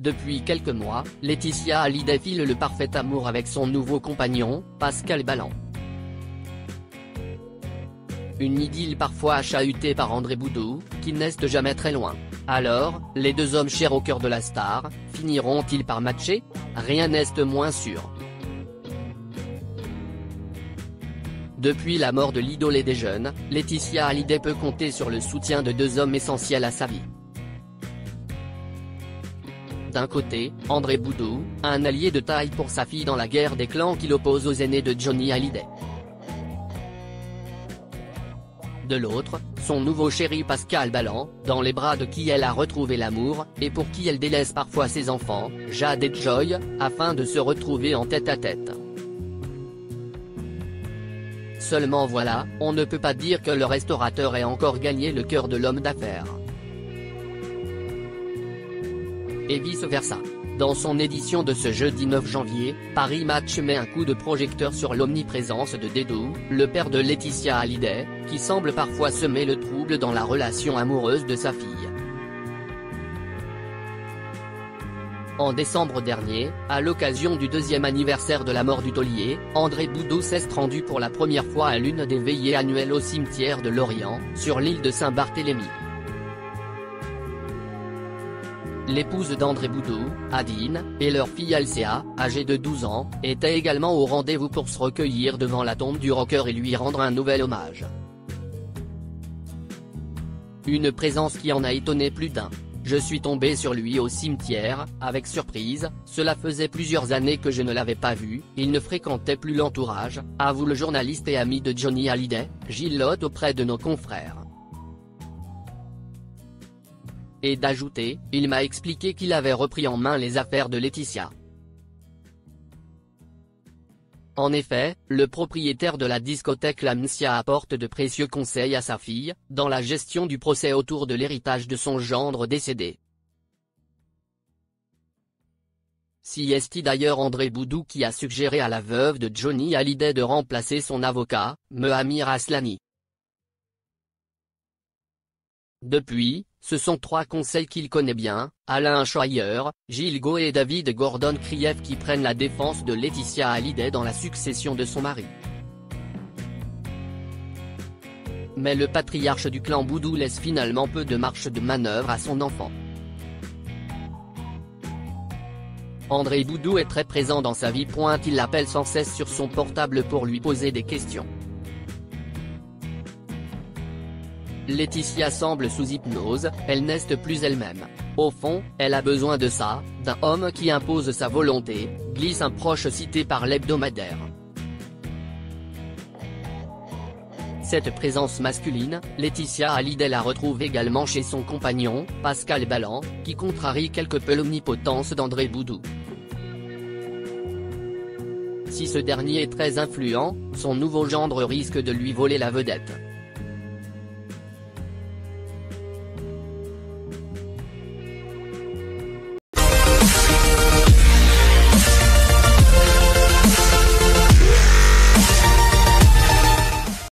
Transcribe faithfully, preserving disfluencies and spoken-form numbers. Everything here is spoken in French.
Depuis quelques mois, Laetitia Hallyday file le parfait amour avec son nouveau compagnon, Pascal Balland. Une idylle parfois chahutée par André Boudou, qui n'est jamais très loin. Alors, les deux hommes chers au cœur de la star, finiront-ils par matcher? Rien n'est moins sûr. Depuis la mort de l'idole des jeunes, Laetitia Hallyday peut compter sur le soutien de deux hommes essentiels à sa vie. D'un côté, André Boudou, un allié de taille pour sa fille dans la guerre des clans qui l'oppose aux aînés de Johnny Hallyday. De l'autre, son nouveau chéri Pascal Balland, dans les bras de qui elle a retrouvé l'amour, et pour qui elle délaisse parfois ses enfants, Jade et Joy, afin de se retrouver en tête-à-tête. Seulement voilà, on ne peut pas dire que le restaurateur ait encore gagné le cœur de l'homme d'affaires. Et vice-versa. Dans son édition de ce jeudi neuf janvier, Paris Match met un coup de projecteur sur l'omniprésence de Dédou, le père de Laetitia Hallyday, qui semble parfois semer le trouble dans la relation amoureuse de sa fille. En décembre dernier, à l'occasion du deuxième anniversaire de la mort du taulier, André Boudou s'est rendu pour la première fois à l'une des veillées annuelles au cimetière de Lorient, sur l'île de Saint-Barthélemy. L'épouse d'André Boudou, Adine, et leur fille Alcéa, âgée de douze ans, étaient également au rendez-vous pour se recueillir devant la tombe du rocker et lui rendre un nouvel hommage. Une présence qui en a étonné plus d'un. Je suis tombé sur lui au cimetière, avec surprise, cela faisait plusieurs années que je ne l'avais pas vu, il ne fréquentait plus l'entourage, avoue le journaliste et ami de Johnny Hallyday, Gilles Lotte auprès de nos confrères. Et d'ajouter, il m'a expliqué qu'il avait repris en main les affaires de Laetitia. En effet, le propriétaire de la discothèque L'Amnesia apporte de précieux conseils à sa fille, dans la gestion du procès autour de l'héritage de son gendre décédé. Si est d'ailleurs André Boudou qui a suggéré à la veuve de Johnny Hallyday de remplacer son avocat, Mohamir Aslani. Depuis, ce sont trois conseils qu'il connaît bien, Alain Schreier, Gilles Goët et David Gordon Kriev qui prennent la défense de Laetitia Hallyday dans la succession de son mari. Mais le patriarche du clan Boudou laisse finalement peu de marge de manœuvre à son enfant. André Boudou est très présent dans sa vie. Il l'appelle sans cesse sur son portable pour lui poser des questions. Laetitia semble sous hypnose, elle n'est plus elle-même. Au fond, elle a besoin de ça, d'un homme qui impose sa volonté, glisse un proche cité par l'hebdomadaire. Cette présence masculine, Laetitia Hallyday la retrouve également chez son compagnon, Pascal Balland, qui contrarie quelque peu l'omnipotence d'André Boudou. Si ce dernier est très influent, son nouveau gendre risque de lui voler la vedette.